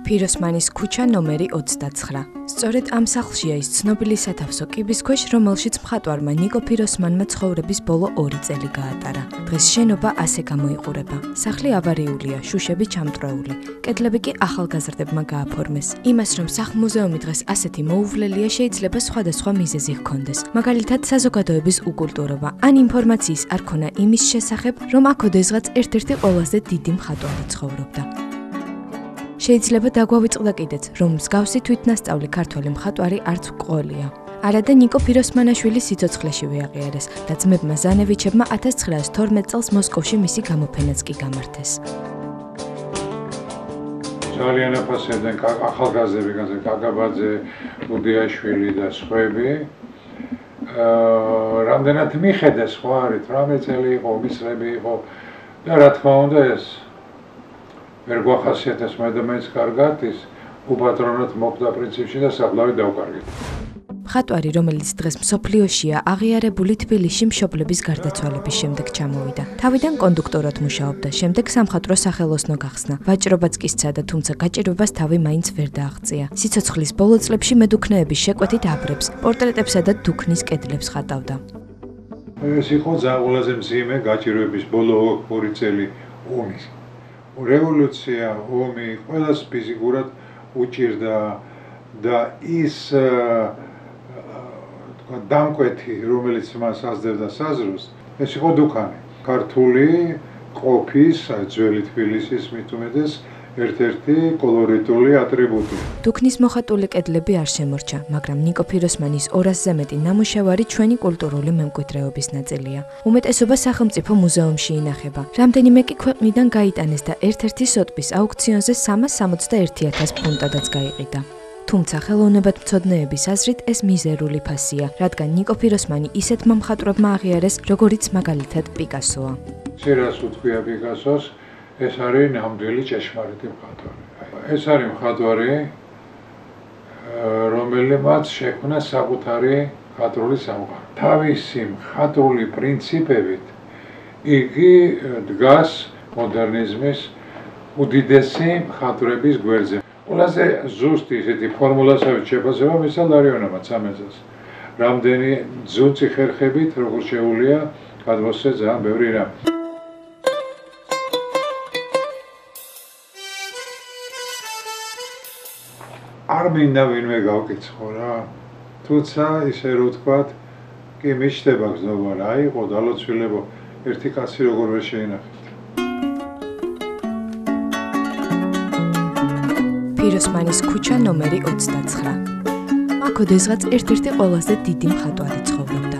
ფიროსმანის ქუჩა ნომერი 29. სწორედ ამ სახლშია ის ცნობილი სათავსო კიბის ქვეშ, რომელშიც მხატვარმა ნიკო ფიროსმანმა ცხოვრების ბოლო 2 წელი გაატარა. დღეს შენობა ასე გამოიყურება. სახლი ავარიულია, შუშები ჩამტვრეული, კედლები კი ახალგაზრდებმა გააფორმეს. იმას, რომ სახლ-მუზეუმი დღეს ასეთი მოუვლელია, შეიძლება სხვადასხვა მიზეზი ჰქონდეს. მაგალითად, საზოგადოების უკულტურობა, ან ინფორმაციის არ ქონა იმის შესახებ, რომ აქ ოდესღაც ერთ-ერთი ყველაზე დიდი მხატვარი ცხოვრობდა. შეიძლება დაგვავიწყდა კიდეც, რომ მსგავსი თვითნასწავლი ქართველი მხატვარი არც გვყოლია. არადა ნიკო ფიროსმანაშვილი სიცოცხლეშივე აღიარეს და ძმებმა ზანევიჩებმა 1912 წელს მოსკოვში მისი გამოფენაც კი გამართეს. ძალიან აფასებდნენ ახალგაზრდები, კაკაბაძე, უდიაშვილი და სხვები. რამდენად მიხედეს ხო არის, 18 წელი იყო, მისრები იყო და რა თქმა უნდა ეს ვერ გვახასიათებს მაინც კარგად ის უპატრონოდ მოკვდა პრინციპში და საფლავი დავკარგეთ. მხატვარი, რომელიც დღეს მსოფლიოშია აღიარებული, თბილისში მშობლების გარდაცვალების შემდეგ ჩამოვიდა. თავიდან კონდუქტორად მუშაობდა, შემდეგ სამხატვრო სახელოსნო გახსნა. ვაჭრობაც კი სცადა, თუმცა გაჭირვებას თავი მაინც ვერ დააღწია. სიცოცხლის ბოლო წლებში მედუქნეების შეკვეთით აბრებს, პორტრეტებსა და დუქნის კედლებს ხატავდა. ეს იყო ყველაზე მძიმე გაჭირვების ბოლო 2 წელი ომის. რევოლუცია, ომი, ყველას ფიზიკურად უჭირდა და ის დამკვეთი, რომელიც მას ასდევდა საზროს, ეს იყო დუქანი. ქართული ყოფის, ძველი თბილისის მით უმეტეს ერთ-ერთი კოლორიტული ატრიბუტი. დუქნის მოხატული კედლები არ შემორჩა, მაგრამ ნიკო ფიროსმანის 200-ზე მეტი ნამუშევარი ჩვენი კულტურული მემკვიდრეობის ნაწილია. უმეტესობა სახელმწიფო მუზეუმში ინახება. რამდენიმე კი ქვეყნიდან გაიტანეს და ერთ-ერთი სოტბის აუქციონზე 361,000 ფუნტადაც გაიყიდა. თუმცა ხელოვნებათმცოდნეების აზრით ეს მიზერული ფასია, რადგან ნიკო ფიროსმანი ისეთმა მხატვრებმა აღიარეს, როგორიც მაგალითად პიკასოა. ცირას უთქვია პიკასოს, ეს არის ნამდვილი ჭეშმარიტი მხატვარი. ეს არის მხატვარი, რომელმაც შექმნა საკუთარი მხატვრული სამყარო. თავისი მხატვრული პრინციპებით იგი დგას მოდერნიზმის უდიდესი მხატვრების გვერდზე. ყველაზე ზუსტი ესეთი ფორმულასავით შეფასება მისცა ლარიონოვმა ცამეზას. რამდენი ძუნწი ხერხებით, როგორ შეუძლია გადმოსცეს ძალიან ბევრი რამ. არ მინდა ვინმე გავკიცხო რა, თუმცა ისე რო ვთქვათ, კი მიჩნდება გზნობა რა იყო დალოცვილებო, ერთი კაცი როგორ ვერ შეინახეთ. ფიროსმანის ქუჩა ნომერი 29. აქ ოდესღაც ერთ-ერთი ყველაზე დიდი მხატვარი ცხოვრობდა.